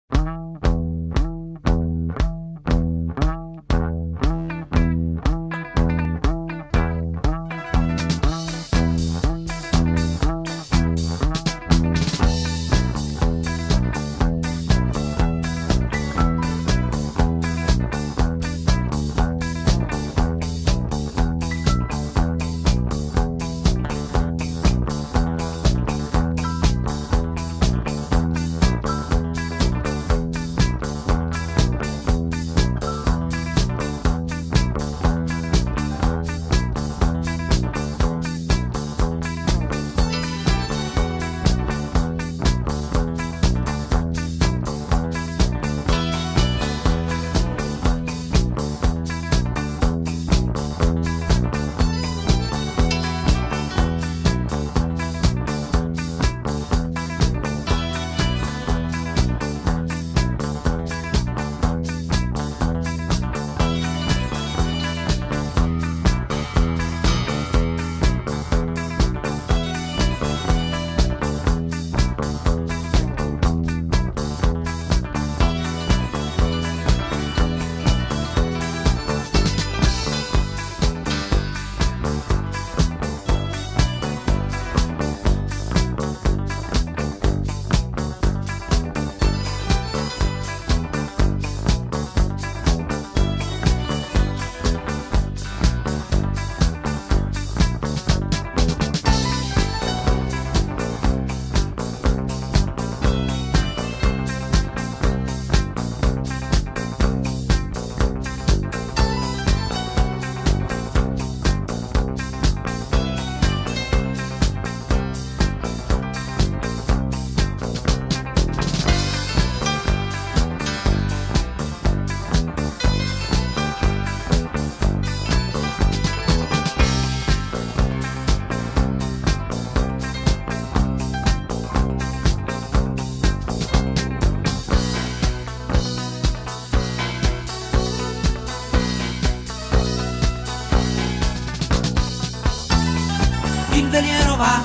Il veliero va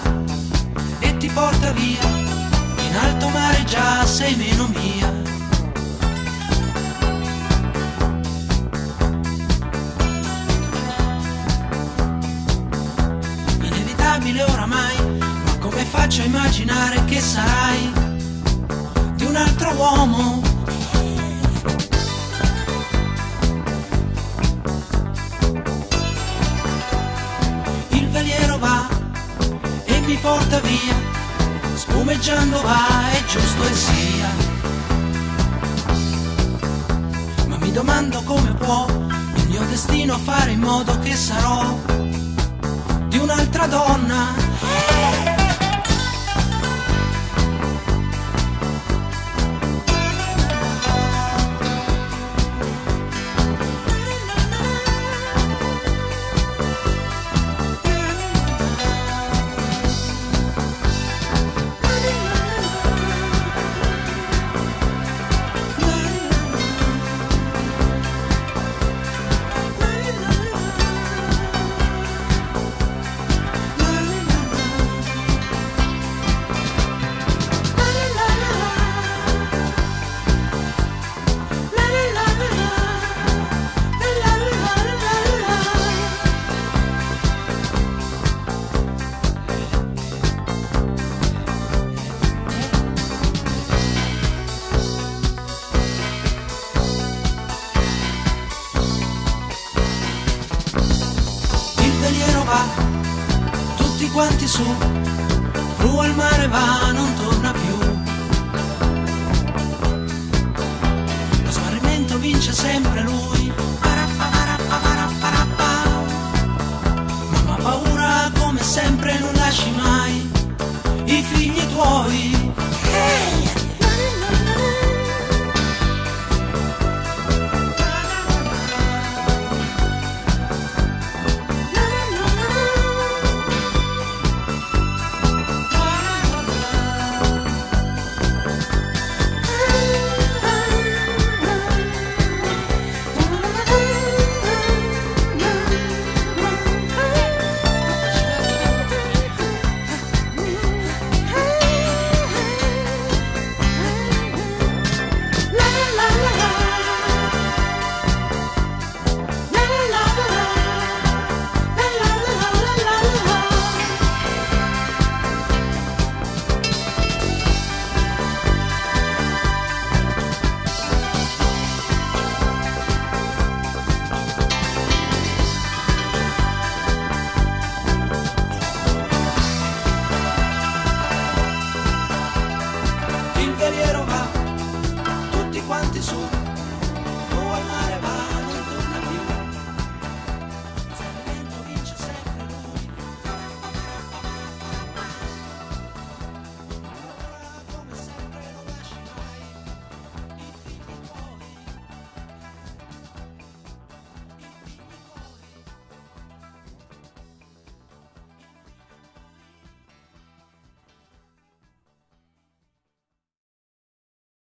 e ti porta via, in alto mare già sei meno mia. Inevitabile oramai, ma come faccio a immaginare che sarai di un altro uomo? Il veliero va e mi porta via, spumeggiando va, è giusto e sia. Ma mi domando come può il mio destino fare in modo che sarò di un'altra donna. Tutti quanti su, giù al mare va, non torna più. Lo smarrimento vince sempre